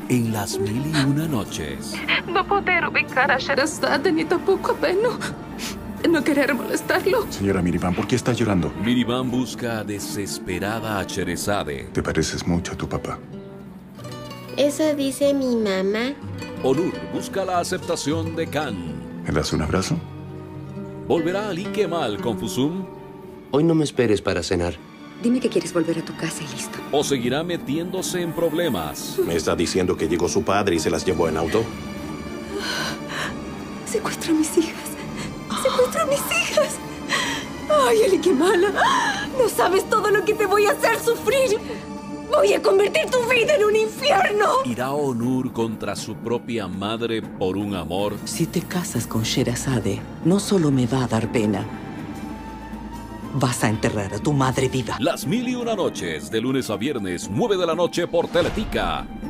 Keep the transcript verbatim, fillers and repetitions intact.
en Las Mil y Una Noches. No poder ubicar a Sherazade ni tampoco a Bennu. No querer molestarlo. Señora Miriban, ¿por qué está llorando? Miriban busca desesperada a Sherazade. Te pareces mucho a tu papá. Eso dice mi mamá. Onur busca la aceptación de Khan. ¿Me das un abrazo? ¿Volverá Ali Kemal con Fusum? Hoy no me esperes para cenar. Dime que quieres volver a tu casa y listo. ¿O seguirá metiéndose en problemas? ¿Me está diciendo que llegó su padre y se las llevó en auto? Secuestra a mis hijas. Secuestra a mis hijas. Ay, Ali, qué mala. No sabes todo lo que te voy a hacer sufrir. Voy a convertir tu vida en un infierno. ¿Irá Onur contra su propia madre por un amor? Si te casas con Sherazade, no solo me va a dar pena. Vas a enterrar a tu madre viva. Las Mil y Una Noches, de lunes a viernes, nueve de la noche por Teletica.